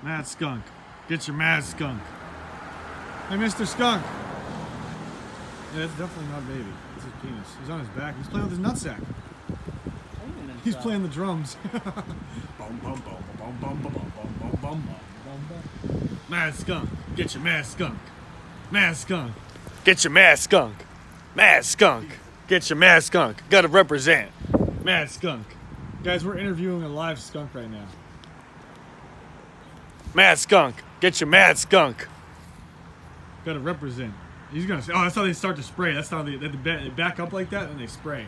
Mad Skunk. Get your Mad Skunk. Hey, Mr. Skunk. Yeah, that's definitely not baby. It's his penis. He's on his back. He's playing with his nutsack. He's playing the drums. Mad Skunk. Get your Mad Skunk. Mad Skunk. Get your Mad Skunk. Mad Skunk. Get your Mad Skunk. Gotta represent. Mad Skunk. Guys, we're interviewing a live skunk right now. Mad Skunk. Get your Mad Skunk. Gotta represent. He's gonna say, oh, that's how they start to spray. That's how they back up like that and they spray.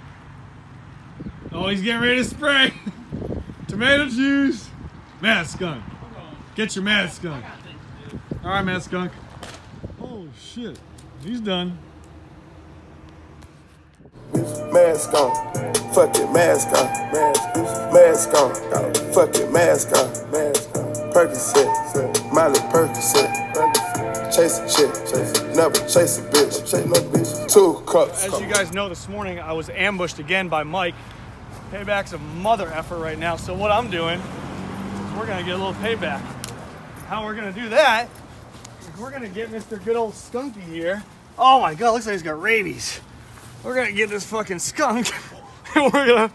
Oh, he's getting ready to spray. Tomato juice. Mad Skunk. Get your Mad Skunk. All right, Mad Skunk. Oh, shit. He's done. Mad Skunk. Fuck it, Mad Skunk. Mad Skunk. Fuck it, Mad Skunk. Percocet. Miley Percocet. Chase a chick. Never chase a bitch. Chase no bitch. 2 cups. As you guys know, this morning I was ambushed again by Mike. Payback's a mother effer right now, so what I'm doing is we're gonna get a little payback. How we're gonna do that is we're gonna get Mr. Good Old Skunky here. Oh my god, looks like he's got rabies. We're gonna get this fucking skunk and we're gonna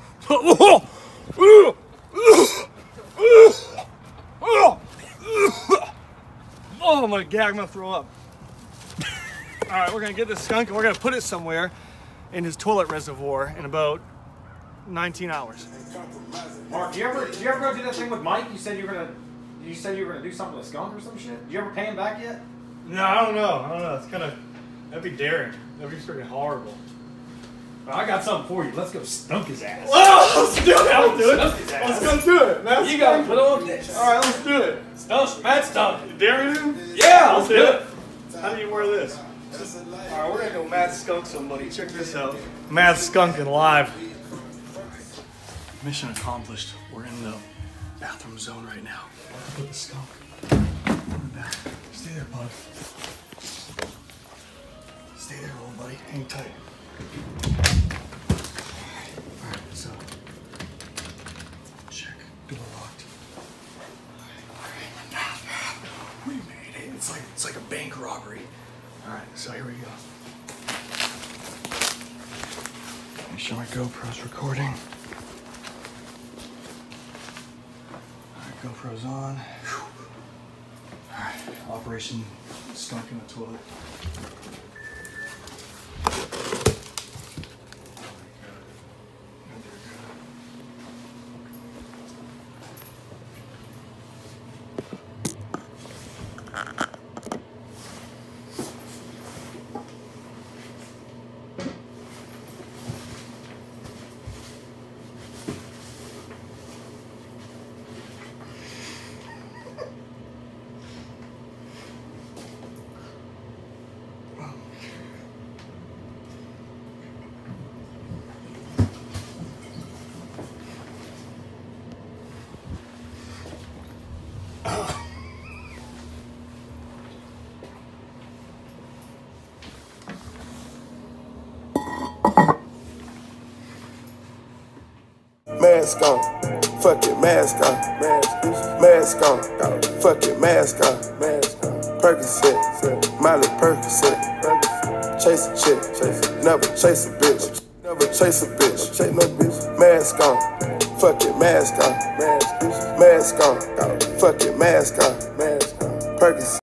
oh my god, I'm gonna throw up. Alright, we're gonna get this skunk and we're gonna put it somewhere in his toilet reservoir in about 19 hours. Mark, did you ever go do that thing with Mike? You said you were gonna do something with a skunk or some shit? Did you ever pay him back yet? No, I don't know. It's kind of, that'd be daring. That'd be freaking horrible. Well, I got something for you. Let's go stunk his ass. Oh, let's do it. Let's do it. Let's go do it, man. You gotta put on this. All right, let's do it. Stunk, Mad Skunk. You daring him? Yeah, let's do it. How do you wear this? All right, we're gonna go Mad Skunk somebody. Check this out. Mad Skunkin' live. Mission accomplished. We're in the bathroom zone right now. Put the skunk in the back. Stay there, bud. Stay there, little buddy. Hang tight. Alright, so check. Door locked. We made it. It's like a bank robbery. Alright, so here we go. Make sure my GoPro's recording. GoPro's on. Alright, Operation Skunk in the Toilet. Mad Skunk. Fuck it, Mad Skunk. Mad Skunk. Fuck it, Mad Skunk. Percocet. Miley Percocet. Chase a chick. Never chase a bitch. Never chase a bitch. Chase no bitch. Mad Skunk. Fuck it, Mad Skunk. Mad Skunk. Fuck it, Mad Skunk. Percocet.